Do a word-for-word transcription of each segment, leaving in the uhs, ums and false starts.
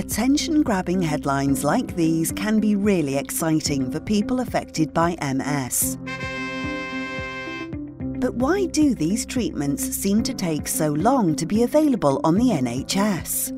Attention-grabbing headlines like these can be really exciting for people affected by M S. But why do these treatments seem to take so long to be available on the N H S?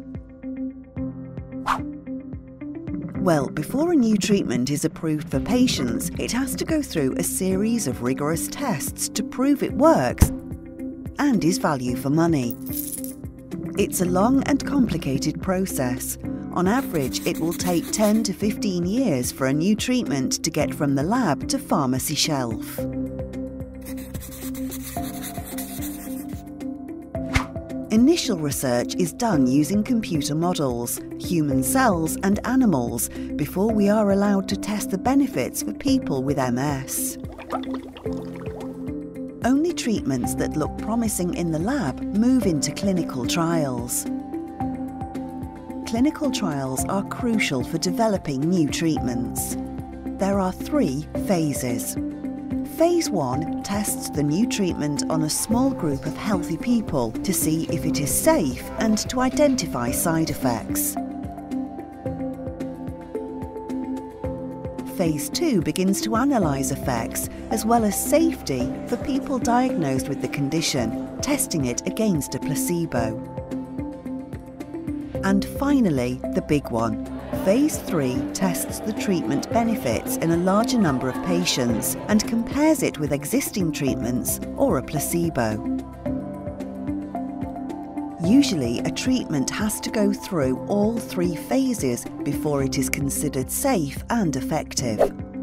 Well, before a new treatment is approved for patients, it has to go through a series of rigorous tests to prove it works and is value for money. It's a long and complicated process. On average, it will take ten to fifteen years for a new treatment to get from the lab to pharmacy shelf. Initial research is done using computer models, human cells and animals before we are allowed to test the benefits for people with M S. Only treatments that look promising in the lab move into clinical trials. Clinical trials are crucial for developing new treatments. There are three phases. Phase one tests the new treatment on a small group of healthy people to see if it is safe and to identify side effects. Phase two begins to analyse effects as well as safety for people diagnosed with the condition, testing it against a placebo. And finally, the big one. Phase three tests the treatment benefits in a larger number of patients and compares it with existing treatments or a placebo. Usually, a treatment has to go through all three phases before it is considered safe and effective.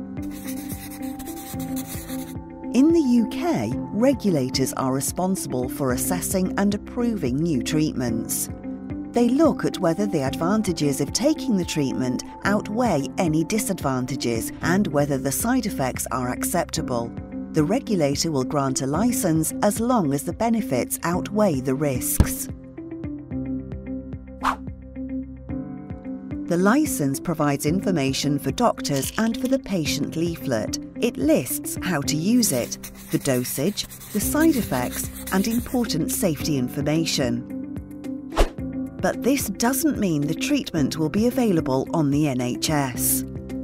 In the U K, regulators are responsible for assessing and approving new treatments. They look at whether the advantages of taking the treatment outweigh any disadvantages and whether the side effects are acceptable. The regulator will grant a licence as long as the benefits outweigh the risks. The licence provides information for doctors and for the patient leaflet. It lists how to use it, the dosage, the side effects, and important safety information. But this doesn't mean the treatment will be available on the N H S.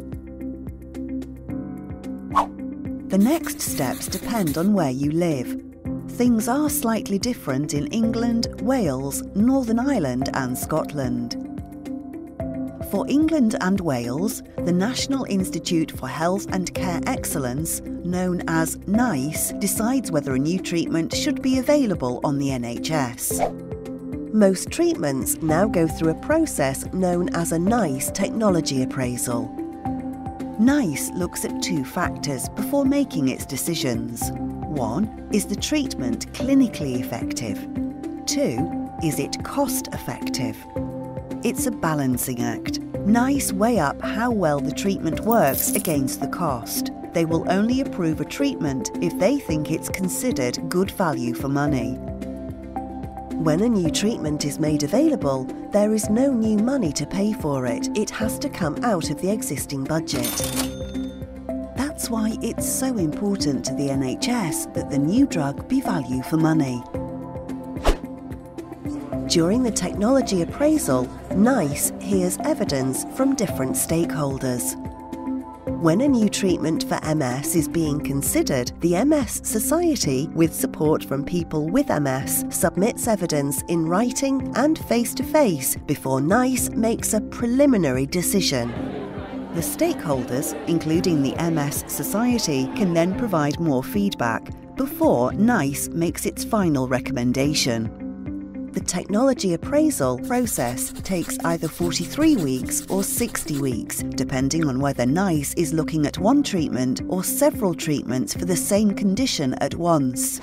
The next steps depend on where you live. Things are slightly different in England, Wales, Northern Ireland and Scotland. For England and Wales, the National Institute for Health and Care Excellence, known as NICE, decides whether a new treatment should be available on the N H S. Most treatments now go through a process known as a NICE technology appraisal. NICE looks at two factors before making its decisions. One, is the treatment clinically effective? Two, is it cost effective? It's a balancing act. NICE weigh up how well the treatment works against the cost. They will only approve a treatment if they think it's considered good value for money. When a new treatment is made available, there is no new money to pay for it. It has to come out of the existing budget. That's why it's so important to the N H S that the new drug be value for money. During the technology appraisal, NICE hears evidence from different stakeholders. When a new treatment for M S is being considered, the M S Society, with support from people with M S, submits evidence in writing and face-to-face before NICE makes a preliminary decision. The stakeholders, including the M S Society, can then provide more feedback before NICE makes its final recommendation. The technology appraisal process takes either forty-three weeks or sixty weeks, depending on whether NICE is looking at one treatment or several treatments for the same condition at once.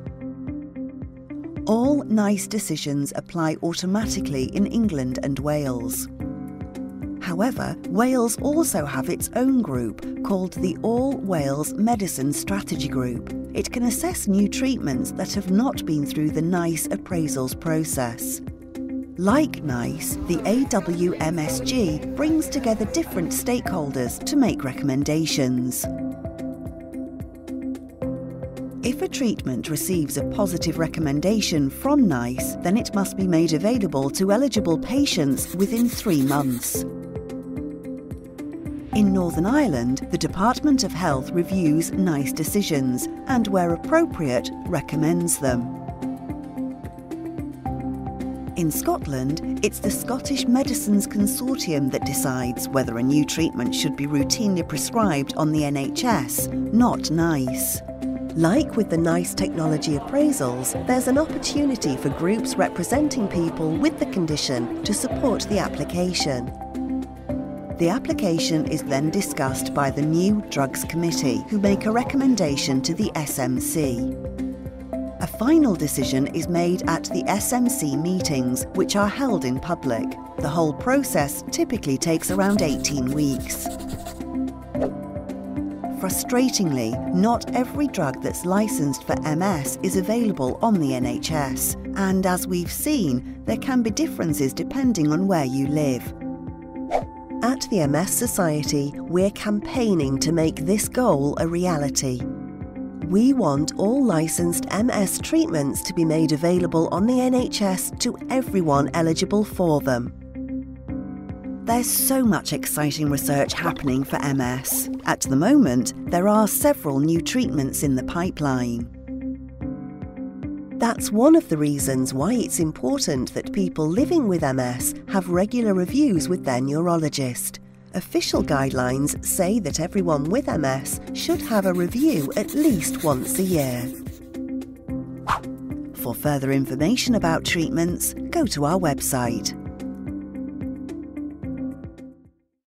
All NICE decisions apply automatically in England and Wales. However, Wales also have its own group called the All Wales Medicine Strategy Group. It can assess new treatments that have not been through the NICE appraisals process. Like NICE, the A W M S G brings together different stakeholders to make recommendations. If a treatment receives a positive recommendation from NICE, then it must be made available to eligible patients within three months. In Northern Ireland, the Department of Health reviews NICE decisions and, where appropriate, recommends them. In Scotland, it's the Scottish Medicines Consortium that decides whether a new treatment should be routinely prescribed on the N H S, not NICE. Like with the NICE technology appraisals, there's an opportunity for groups representing people with the condition to support the application. The application is then discussed by the New Drugs Committee, who make a recommendation to the S M C. A final decision is made at the S M C meetings, which are held in public. The whole process typically takes around eighteen weeks. Frustratingly, not every drug that's licensed for M S is available on the N H S, and as we've seen, there can be differences depending on where you live. At the M S Society, we're campaigning to make this goal a reality. We want all licensed M S treatments to be made available on the N H S to everyone eligible for them. There's so much exciting research happening for M S. At the moment, there are several new treatments in the pipeline. That's one of the reasons why it's important that people living with M S have regular reviews with their neurologist. Official guidelines say that everyone with M S should have a review at least once a year. For further information about treatments, go to our website.